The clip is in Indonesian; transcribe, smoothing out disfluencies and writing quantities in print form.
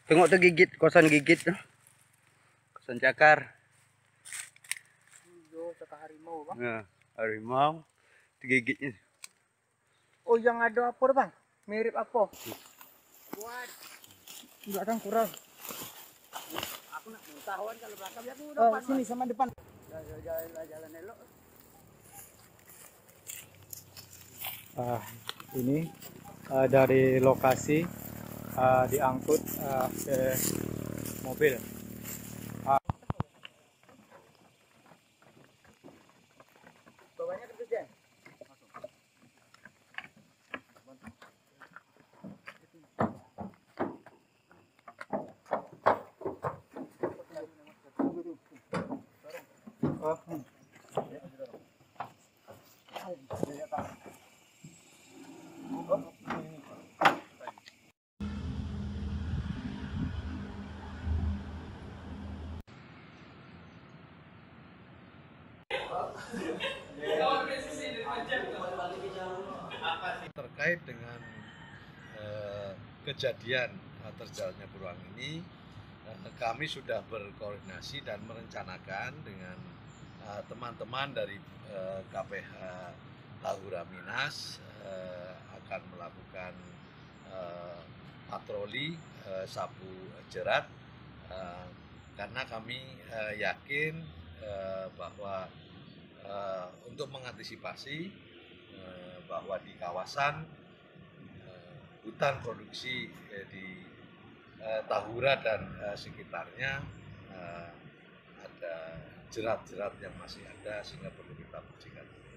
Tengok tuh gigit, kosan gigit tuh. Kosan cakar. Cakar harimau, Bang. Nah, harimau digigitnya. Oh, yang ada apa, Bang? Mirip apa? Buat. Enggak kan kurang. Aku nak mengetahuan kalau belakang aku depan. Sini sama depan. Jalan elok. Ini dari lokasi diangkut ke mobil. Bawahnya ke Jen. Terkait dengan kejadian terjalannya beruang ini, kami sudah berkoordinasi dan merencanakan dengan teman-teman dari KPH Tahura Minas akan melakukan patroli sapu jerat karena kami yakin bahwa untuk mengantisipasi bahwa di kawasan hutan produksi di Tahura dan sekitarnya ada jerat-jerat yang masih ada sehingga perlu kita bersihkan.